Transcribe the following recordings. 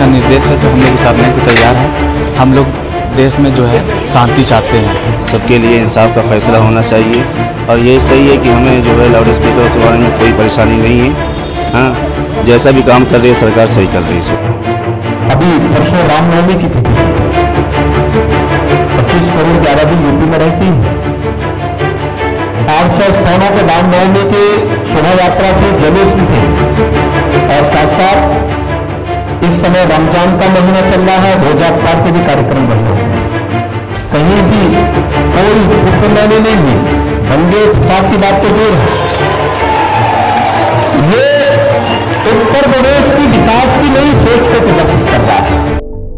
का निर्देश है तो हम लोग उतारने को तैयार हैं। हम लोग देश में जो है शांति चाहते हैं। सबके लिए इंसाफ का फैसला होना चाहिए और ये सही है कि हमें जो है लाउड स्पीकर चलाने में कोई परेशानी नहीं है। हाँ, जैसा भी काम कर रही है सरकार सही कर रही है। अभी परसों रामनवमी की थी, 25 करोड़ की आबादी यूपी में रहती है। 800 स्थानों के रामनवमी की शोभा यात्रा की जुलूस थे और साथ साथ इस समय रमजान का महीना चल रहा है, रोजा इफ्तार के भी कार्यक्रम बन रहे हैं। कहीं भी कोई हुक्मनामे नहीं हुई, दंगे फसाद की बात तो दूर है। ये उत्तर प्रदेश की विकास की नई सोच को प्रदर्शित कर रहा है।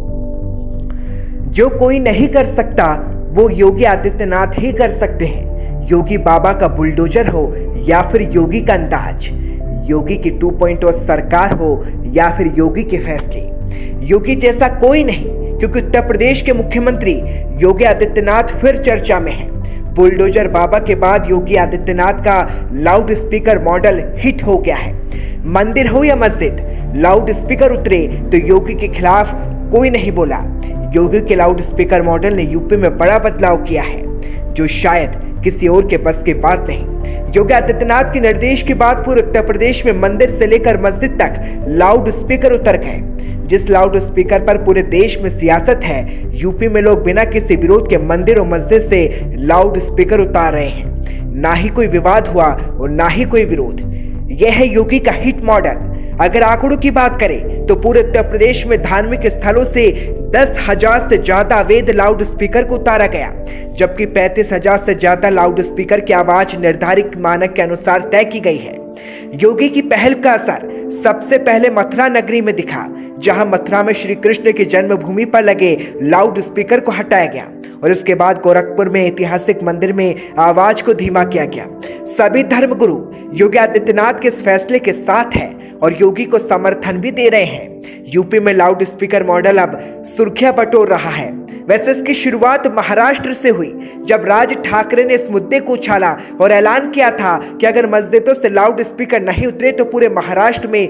जो कोई नहीं कर सकता वो योगी आदित्यनाथ ही कर सकते हैं। योगी बाबा का बुलडोजर हो या फिर योगी का अंदाज, योगी की 2.0 सरकार हो या फिर योगी के फैसले, योगी जैसा कोई नहीं, क्योंकि उत्तर प्रदेश के मुख्यमंत्री योगी आदित्यनाथ फिर चर्चा में हैं। बुलडोजर बाबा के बाद योगी आदित्यनाथ का लाउड स्पीकर मॉडल हिट हो गया है। मंदिर हो या मस्जिद, लाउड स्पीकर उतरे तो योगी के खिलाफ कोई नहीं बोला। योगी के लाउड स्पीकर मॉडल ने यूपी में बड़ा बदलाव किया है, जो शायद किसी और के बस की बात नहीं। योगी आदित्यनाथ के निर्देश के बाद पूरे उत्तर प्रदेश में मंदिर से लेकर मस्जिद तक लाउड स्पीकर उतर गए। जिस लाउड स्पीकर पर पूरे देश में सियासत है, यूपी में लोग बिना किसी विरोध के मंदिर और मस्जिद से लाउड स्पीकर उतार रहे हैं। ना ही कोई विवाद हुआ और ना ही कोई विरोध। यह है योगी का हिट मॉडल। अगर आंकड़ों की बात करें तो पूरे उत्तर प्रदेश में धार्मिक स्थलों से 10,000 से ज्यादा अवैध लाउड स्पीकर को उतारा गया, जबकि 35,000 से ज्यादा लाउड स्पीकर की आवाज निर्धारित मानक के अनुसार तय की गई है। योगी की पहल का असर सबसे पहले मथुरा नगरी में दिखा, जहां मथुरा में श्री कृष्ण की जन्मभूमि पर लगे लाउड स्पीकर को हटाया गया और इसके बाद गोरखपुर में ऐतिहासिक मंदिर में आवाज को धीमा किया गया। सभी धर्मगुरु योगी आदित्यनाथ के इस फैसले के साथ है और योगी को समर्थन भी दे रहे हैं। यूपी में लाउड स्पीकर मॉडल अब सुर्खियां बटोर रहा है। वैसे इसकी शुरुआत महाराष्ट्र से हुई, जब राज ठाकरे ने इस मुद्दे को उछाला और ऐलान किया था कि अगर मस्जिदों से लाउड स्पीकर नहीं उतरे तो पूरे महाराष्ट्र में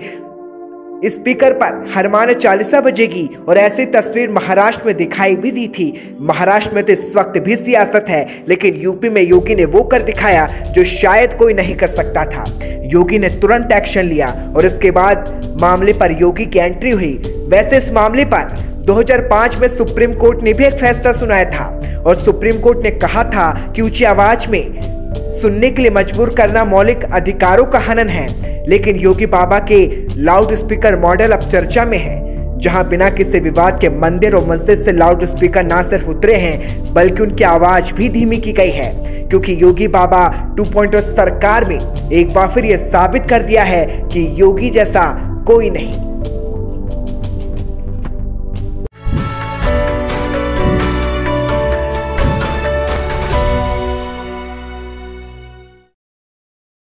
स्पीकर पर हनुमान चालीसा बजेगी। और ऐसी तस्वीर महाराष्ट्र में दिखाई भी दी थी। महाराष्ट्र में तो इस वक्त भी सियासत है, लेकिन यूपी में योगी ने वो कर दिखाया जो शायद कोई नहीं कर सकता था। योगी ने तुरंत एक्शन लिया और इसके बाद मामले पर योगी की एंट्री हुई। वैसे इस मामले पर 2005 में सुप्रीम कोर्ट ने भी एक फैसला सुनाया था और सुप्रीम कोर्ट ने कहा था कि ऊंची आवाज में सुनने के लिए मजबूर करना मौलिक अधिकारों का हनन है। लेकिन योगी बाबा के लाउड स्पीकर मॉडल अब चर्चा में है, जहां बिना किसी विवाद के मंदिर और मस्जिद से लाउड स्पीकर ना सिर्फ उतरे हैं बल्कि उनकी आवाज भी धीमी की गई है, क्योंकि योगी बाबा 2.0 सरकार में एक बार फिर यह साबित कर दिया है कि योगी जैसा कोई नहीं।